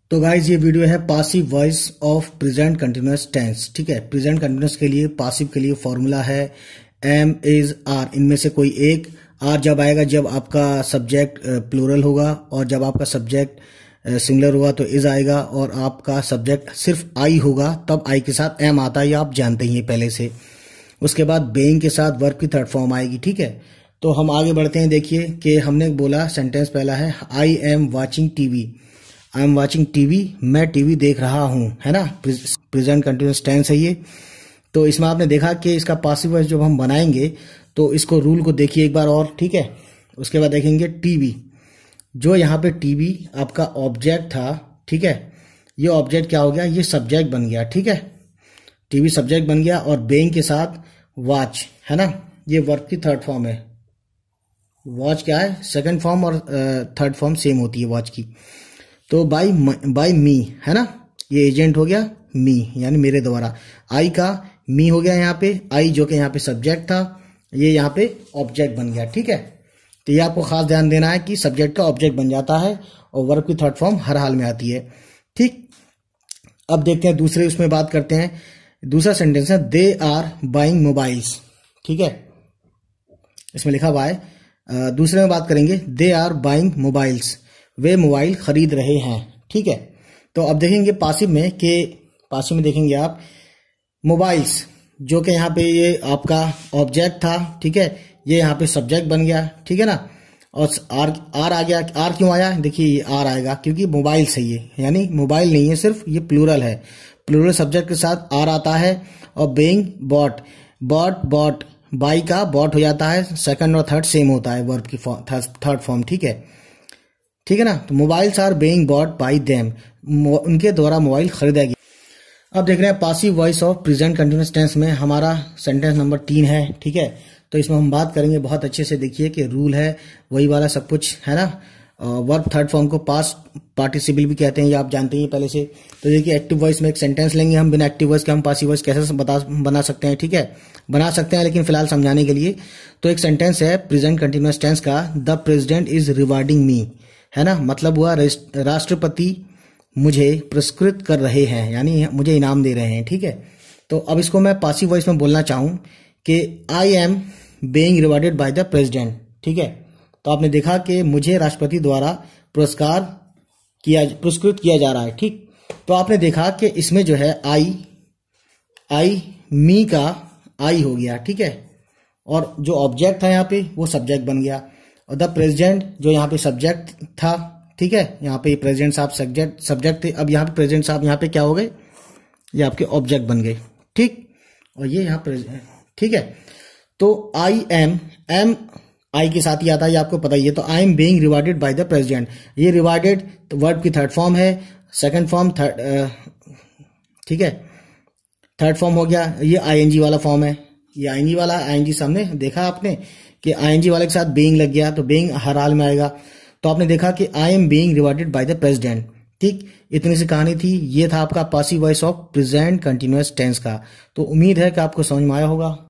तो गाइज ये वीडियो है passive voice of present continuous tense. ठीक है, प्रेजेंट कंटिन्यूअस के लिए पासिव के लिए फॉर्मूला है एम इज आर, इनमें से कोई एक। आर जब आएगा जब आपका सब्जेक्ट प्लूरल होगा, और जब आपका सब्जेक्ट सिंगुलर होगा तो इज आएगा, और आपका सब्जेक्ट सिर्फ आई होगा तब आई के साथ एम आता है, ये आप जानते ही हैं पहले से। उसके बाद बेइंग के साथ वर्ब की थर्ड फॉर्म आएगी। ठीक है, तो हम आगे बढ़ते हैं। देखिए कि हमने बोला सेंटेंस पहला है I am watching TV. I am watching TV, मैं टीवी देख रहा हूं, है ना। प्रेजेंट कंटिन्यूअस टेंस है ये। तो इसमें आपने देखा कि इसका पासिव वॉइस जब हम बनाएंगे तो इसको रूल को देखिए एक बार और। ठीक है, उसके बाद देखेंगे टीवी। जो यहाँ पे टीवी आपका ऑब्जेक्ट था, ठीक है, ये ऑब्जेक्ट क्या हो गया, ये सब्जेक्ट बन गया। ठीक है, टीवी सब्जेक्ट बन गया, और बेइंग के साथ वॉच, है ना, ये वर्ब की थर्ड फॉर्म है। वॉच क्या है, सेकंड फॉर्म, और थर्ड फॉर्म सेम होती है वॉच की। तो बाय मी, है ना, ये एजेंट हो गया मी, यानी मेरे द्वारा। आई का मी हो गया यहाँ पे, आई जो कि यहाँ पे सब्जेक्ट था, ये यहाँ पे ऑब्जेक्ट बन गया। ठीक है, तो ये आपको खास ध्यान देना है कि सब्जेक्ट का ऑब्जेक्ट बन जाता है और वर्ब की थर्ड फॉर्म हर हाल में आती है। ठीक, अब देखते हैं दूसरे उसमें बात करते हैं। दूसरा सेंटेंस है दे आर बाइंग मोबाइल्स। ठीक है, इसमें लिखा हुआ है। दूसरे में बात करेंगे दे आर बाइंग मोबाइल्स, वे मोबाइल खरीद रहे हैं। ठीक है, तो अब देखेंगे पासिव में कि पासिव में देखेंगे आप मोबाइल्स, जो कि यहाँ पे ये आपका ऑब्जेक्ट था। ठीक है, ये यहाँ पे सब्जेक्ट बन गया। ठीक है ना, और आर आ गया। आर क्यों आया, देखिए ये आर आएगा क्योंकि मोबाइल से ये, यानी मोबाइल नहीं है सिर्फ, ये प्लूरल है। प्लूरल सब्जेक्ट के साथ आर आता है। और बेइंग बॉट, बॉट बाई का बॉट हो जाता है, सेकंड और थर्ड सेम होता है वर्ब की थर्ड फॉर्म। ठीक है, ठीक है ना। तो mobiles are being bought by them, उनके द्वारा मोबाइल खरीदा गया। अब देख रहे हैं passive voice of present continuous tense में हमारा सेंटेंस नंबर 3 है। ठीक है, तो इसमें हम बात करेंगे बहुत अच्छे से। देखिए कि रूल है वही वाला सब कुछ, है ना। वर्ब थर्ड फॉर्म को पास्ट पार्टिसिपल भी कहते हैं, ये आप जानते हैं पहले से। तो देखिए एक्टिव वॉइस में एक सेंटेंस लेंगे हम, बिना एक्टिव वॉइस के हम पासिव वॉइस कैसे बना सकते हैं। ठीक है, बना सकते हैं, लेकिन फिलहाल समझाने के लिए। तो एक सेंटेंस है प्रेजेंट कंटिन्यूअस टेंस का, the president is rewarding me, है ना, मतलब हुआ राष्ट्रपति मुझे पुरस्कृत कर रहे हैं, यानी मुझे इनाम दे रहे हैं। ठीक है, तो अब इसको मैं पासिव वॉइस में बोलना चाहूं कि I am being rewarded by the president. ठीक है, तो आपने देखा कि मुझे राष्ट्रपति द्वारा पुरस्कृत किया जा रहा है। ठीक, तो आपने देखा कि इसमें जो है आई मी का आई हो गया। ठीक है, और जो ऑब्जेक्ट था यहाँ पे वो सब्जेक्ट बन गया, और द प्रेसिडेंट जो यहाँ पे सब्जेक्ट था। ठीक है, यहाँ पे प्रेसिडेंट साहब सब्जेक्ट थे, अब यहाँ पे प्रेसिडेंट साहब यहाँ पे क्या हो गए, ये आपके ऑब्जेक्ट बन गए। ठीक, और ये यहाँ प्रेसिडेंट। ठीक है, तो आई एम आई के साथ ही आता है, ये आपको पता ही है। तो I am being rewarded by the president, ये रिवार्डेड वर्ब की थर्ड फॉर्म है, सेकंड फॉर्म ठीक है, थर्ड फॉर्म हो गया। ये आईएनजी वाला फॉर्म है, ये आईएनजी वाला, आईएनजी सामने देखा आपने कि आईएनजी वाले के साथ बीइंग लग गया, तो बीइंग हर हाल में आएगा। तो आपने देखा कि I am being rewarded by the president. ठीक, इतनी सी कहानी थी। ये था आपका passive voice of present continuous tense का। तो उम्मीद है कि आपको समझ में आया होगा।